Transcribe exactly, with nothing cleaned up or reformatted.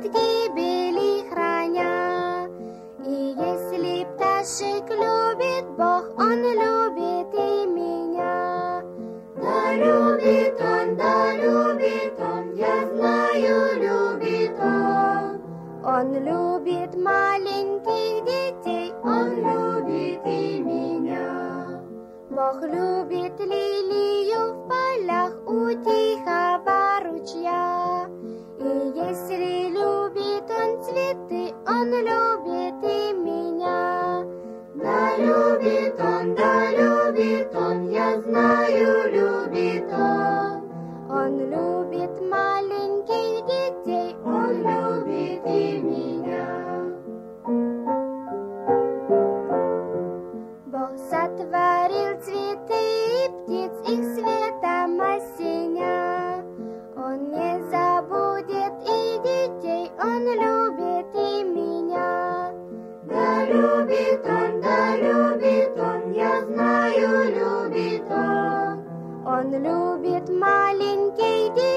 гибели храня. И если пташек любит Бог, Он любит и меня. Да любит Он, да любит Он, я знаю, любит Он. Он любит маленьких детей, Он любит и меня. Бог любит лилию в полях у тихого ручья. И если любит Он цветы, Он любит и меня. Да любит Он, да любит Он, я знаю, любит Он. Он любит маленьких детей, Он любит и меня. Бог сотворил цветы и птиц, их светом осеня. Он не забудет и детей, Он любит и меня. Да любит Он, да любит Он, я знаю, любит Он. Он любит маленьких детей.